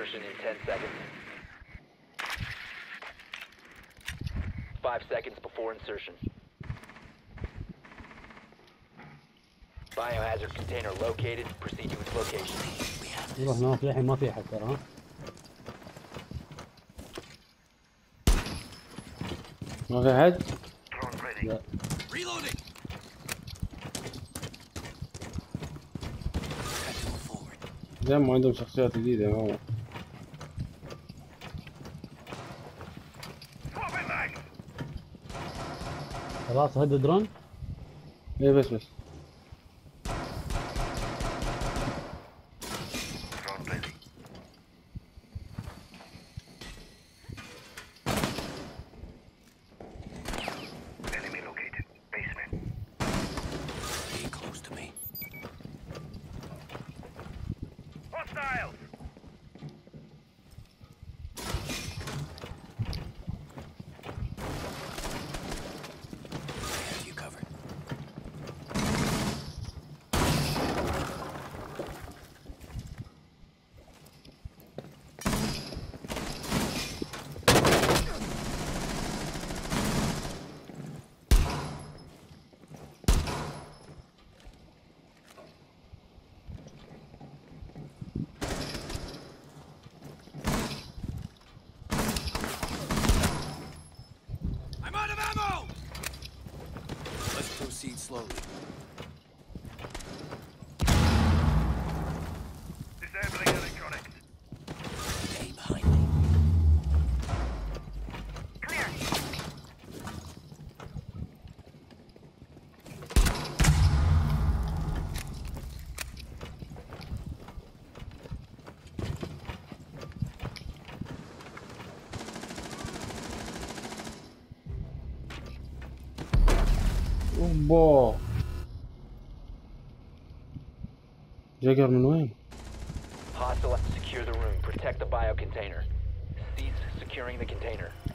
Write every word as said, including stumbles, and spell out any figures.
insertion in ten seconds. Five seconds before insertion. Biohazard container located. Proceed to its location. نروح هناك الحين ما في حد ترى ها. ما في حد؟ لا. زين ما عندهم شخصيات جديدة هو. خلاص هدوا درون؟ ايه بس بس. Proceed slowly. Disabling electronics. Stay behind me. Clear. اوبا جاكر من وين؟ Hostile. Secure the room. Protect the biocontainer. Cease securing the container.